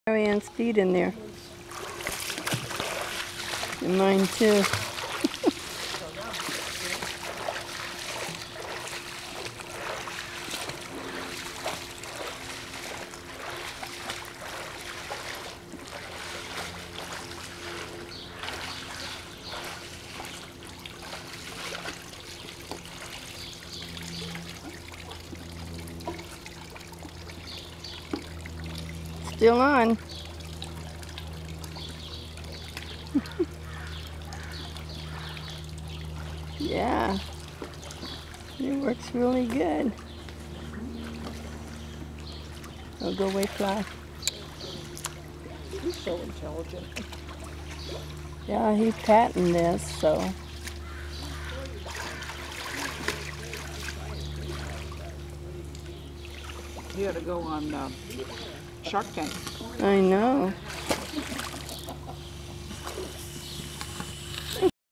Marianne's feet in there. And mine too. Still on. Yeah, it works really good. Oh, go away, fly. He's so intelligent. Yeah, he patented this, so. He had to go on Shark Tank. I know.